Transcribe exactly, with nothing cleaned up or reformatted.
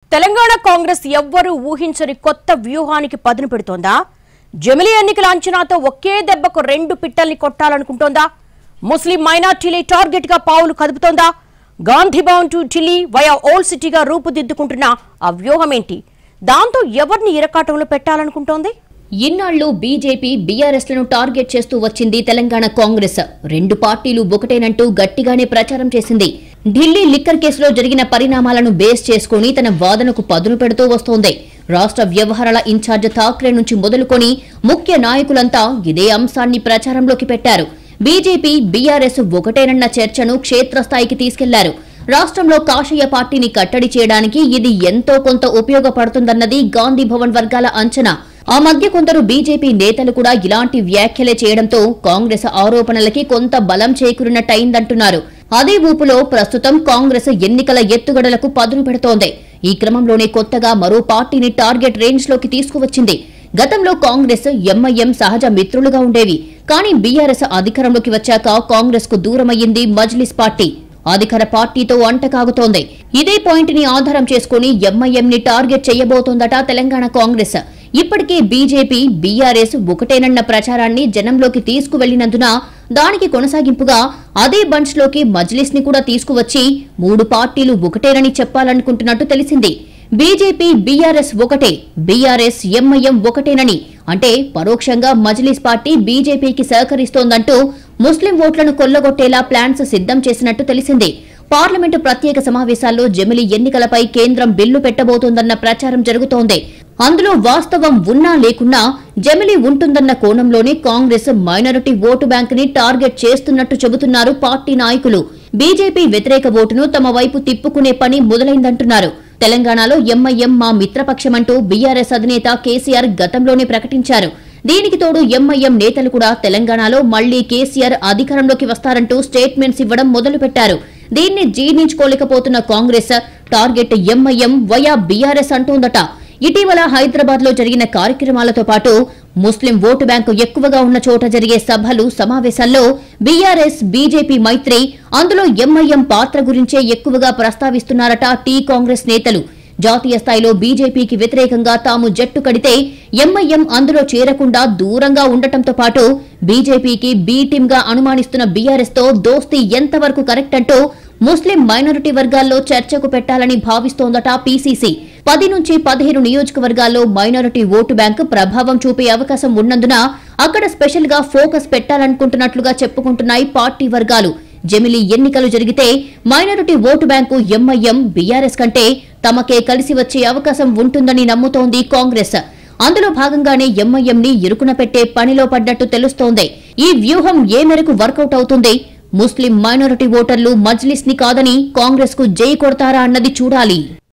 తెలంగాణ కాంగ్రెస్ ఎవ్వరూ ఊహించని కొత్త వ్యూహానికి పదును పెడుతోందా? జమిలీ ఎన్నికల అంచనాతో ఒకే దెబ్బకు రెండు పిట్టల్ని కొట్టాలనుకుంటోందా? ముస్లిం మైనార్టీలే టార్గెట్ గా పావులు కదుపుతోందా? Gandhi Bhavan to Delhi via old సిటీగా రూపుదిద్దుకుంటున్న ఆ వ్యూహం ఏంటి? దాంతో ఎవరిని ఇరకాటంలో పెట్టాలనుకుంటోంది? ఇన్నాళ్లు బీజేపీ బీఆర్ఎస్ లను టార్గెట్ చేస్తూ వచ్చింది తెలంగాణ కాంగ్రెస్. రెండు పార్టీలు ఒకటేనంటూ గట్టిగానే ప్రచారం చేసింది. ఢిల్లీ లిక్కర్ కేసులో జరిగిన పరిణామాలను బేస్ చేసుకుని తన వాదనకు పదును పెడుతూ వస్తోంది. రాష్ట్ర వ్యవహారాల ఇన్ఛార్జ్ ఠాక్రే నుంచి మొదలుకొని ముఖ్య నాయకులంతా ఇదే అంశాన్ని ప్రచారంలోకి పెట్టారు. బీజేపీ బీఆర్ఎస్ ఒకటేనన్న చర్చను క్షేత్రస్థాయికి తీసుకెళ్లారు. రాష్ట్రంలో కాషాయ పార్టీని కట్టడి చేయడానికి ఇది ఎంతో కొంత ఉపయోగపడుతుందన్నది గాంధీ భవన్ వర్గాల అంచనా. ఆ మధ్య కొందరు బీజేపీ నేతలు కూడా ఇలాంటి వ్యాఖ్యలే చేయడంతో కాంగ్రెస్ ఆరోపణలకి కొంత బలం చేకూరినట్టయిందంటున్నారు. అదే ఊపులో ప్రస్తుతం కాంగ్రెస్ ఎన్నికల ఎత్తుగడలకు పదును పెడుతోంది. ఈ క్రమంలోనే కొత్తగా మరో పార్టీని టార్గెట్ రేంజ్ లోకి తీసుకువచ్చింది. గతంలో కాంగ్రెస్ ఎంఐఎం సహజ మిత్రులుగా ఉండేవి. కానీ బీఆర్ఎస్ అధికారంలోకి వచ్చాక కాంగ్రెస్ కు దూరమయ్యింది మజ్లిస్ పార్టీ. అధికార పార్టీతో అంటకాగుతోంది. ఇదే పాయింట్ ని ఆధారం చేసుకుని ఎంఐఎం ని టార్గెట్ చేయబోతోందట తెలంగాణ కాంగ్రెస్. ఇప్పటికే బీజేపీ బీఆర్ఎస్ ఒకటేనన్న ప్రచారాన్ని జనంలోకి తీసుకువెళ్లినందున దానికి కొనసాగింపుగా అదే బంచ్ లోకి మజ్లిస్ ని కూడా తీసుకువచ్చి మూడు పార్టీలు ఒకటేనని చెప్పాలనుకుంటున్నట్టు తెలిసింది. బీజేపీ బీఆర్ఎస్ ఒకటే, బీఆర్ఎస్ ఎంఐఎం ఒకటేనని అంటే పరోక్షంగా మజ్లిస్ పార్టీ బీజేపీకి సహకరిస్తోందంటూ ముస్లిం ఓట్లను కొల్లగొట్టేలా ప్లాన్స్ సిద్ధం చేసినట్టు తెలిసింది. పార్లమెంటు ప్రత్యేక సమావేశాల్లో జమిలీ ఎన్నికలపై కేంద్రం బిల్లు పెట్టబోతోందన్న ప్రచారం జరుగుతోంది. అందులో వాస్తవం ఉన్నా లేకున్నా జమిలీ ఉంటుందన్న కోణంలోనే కాంగ్రెస్ మైనారిటీ ఓటు బ్యాంక్ ని టార్గెట్ చేస్తున్నట్టు చెబుతున్నారు పార్టీ నాయకులు. బీజేపీ వ్యతిరేక ఓటును తమ వైపు తిప్పుకునే పని మొదలైందంటున్నారు. తెలంగాణలో ఎంఐఎం మా మిత్రపక్షమంటూ బీఆర్ఎస్ అధినేత కేసీఆర్ గతంలోనే ప్రకటించారు. దీనికి తోడు ఎంఐఎం నేతలు కూడా తెలంగాణలో మళ్లీ కేసీఆర్ అధికారంలోకి వస్తారంటూ స్టేట్మెంట్స్ ఇవ్వడం మొదలుపెట్టారు. దీన్ని జీర్ణించుకోలేకపోతున్న Congress target MIM via BRS అంటోందట. ఇటీవల హైదరాబాద్ లో జరిగిన కార్యక్రమాలతో పాటు ముస్లిం ఓటు బ్యాంకు ఎక్కువగా ఉన్న చోట జరిగే సభలు సమావేశాల్లో బీఆర్ఎస్ బీజేపీ మైత్రి, అందులో ఎంఐఎం పాత్ర గురించే ఎక్కువగా ప్రస్తావిస్తున్నారట టీ కాంగ్రెస్ నేతలు. జాతీయ స్థాయిలో బీజేపీకి వ్యతిరేకంగా తాము జట్టు కడితే ఎంఐఎం అందులో చేరకుండా దూరంగా ఉండటంతో పాటు బీజేపీకి బీ టీమ్ గా అనుమానిస్తున్న బీఆర్ఎస్ తో దోస్తీ ఎంతవరకు కరెక్ట్ అంటూ ముస్లిం మైనారిటీ వర్గాల్లో చర్చకు పెట్టాలని భావిస్తోందట పీసీసీ. పది నుంచి పదిహేను నియోజకవర్గాల్లో మైనారిటీ ఓటు బ్యాంకు ప్రభావం చూపే అవకాశం ఉన్నందున అక్కడ స్పెషల్ గా ఫోకస్ పెట్టాలనుకుంటున్నట్లుగా చెప్పుకుంటున్నాయి పార్టీ వర్గాలు. జమిలీ ఎన్నికలు జరిగితే minority vote bank MIM BRS కంటే తమకే కలిసి వచ్చే అవకాశం ఉంటుందని నమ్ముతోంది కాంగ్రెస్. అందులో భాగంగానే ఎంఐఎం ని ఇరుకున పెట్టే పనిలో పడ్డట్టు తెలుస్తోంది. ఈ వ్యూహం ఏ మేరకు వర్కౌట్ అవుతుంది? ముస్లిం మైనారిటీ ఓటర్లు మజ్లిస్ ని కాదని కాంగ్రెస్ కు జై కొడతారా అన్నది చూడాలి.